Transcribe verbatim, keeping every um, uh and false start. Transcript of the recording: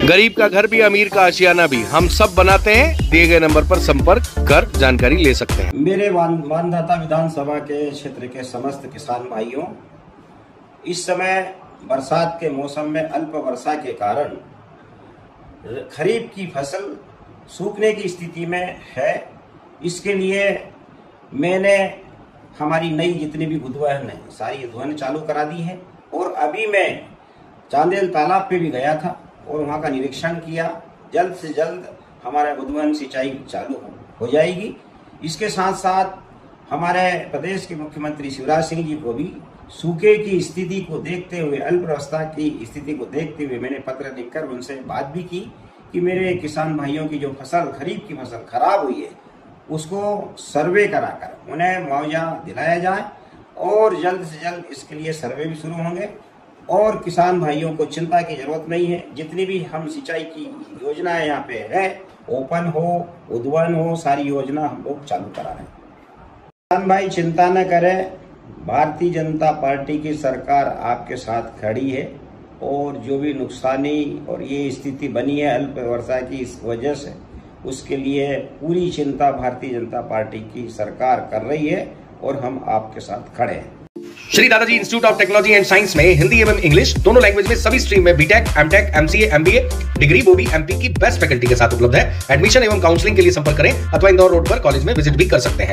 गरीब का घर भी अमीर का आशियाना भी हम सब बनाते हैं। दिए गए नंबर पर संपर्क कर जानकारी ले सकते हैं। मेरे मानदाता विधानसभा के क्षेत्र के समस्त किसान भाइयों, इस समय बरसात के मौसम में अल्प वर्षा के कारण खरीफ की फसल सूखने की स्थिति में है। इसके लिए मैंने हमारी नई जितनी भी उद्वहन है सारी उद्वहन चालू करा दी है और अभी मैं चांदेल तालाब पे भी गया था और वहां का निरीक्षण किया। जल्द से जल्द हमारा उद्वहन सिंचाई चालू हो जाएगी। इसके साथ साथ हमारे प्रदेश के मुख्यमंत्री शिवराज सिंह जी को भी सूखे की स्थिति को देखते हुए, अल्पावस्था की स्थिति को देखते हुए मैंने पत्र लिखकर उनसे बात भी की कि मेरे किसान भाइयों की जो फसल खरीफ की फसल खराब हुई है उसको सर्वे कराकर उन्हें मुआवजा दिलाया जाए और जल्द से जल्द इसके लिए सर्वे भी शुरू होंगे। और किसान भाइयों को चिंता की जरूरत नहीं है। जितनी भी हम सिंचाई की योजनाएं यहाँ पे है, ओपन हो, उद्वहन हो, सारी योजना हम लोग चालू करा रहे हैं। किसान भाई चिंता न करें, भारतीय जनता पार्टी की सरकार आपके साथ खड़ी है और जो भी नुकसानी और ये स्थिति बनी है अल्प वर्षा की इस वजह से, उसके लिए पूरी चिंता भारतीय जनता पार्टी की सरकार कर रही है और हम आपके साथ खड़े हैं। Shri Dadaji institute of technology and science में हिंदी एवं इंग्लिश दोनों लैंग्वेज में सभी स्ट्रीम में BTech, MTech, MCA, MBA degree वो भी एमपी की बेस्ट फैकल्टी के साथ उपलब्ध है। एडमिशन एवं काउंसलिंग के लिए संपर्क करें अथवा इंदौर रोड पर कॉलेज में विजिट भी कर सकते हैं।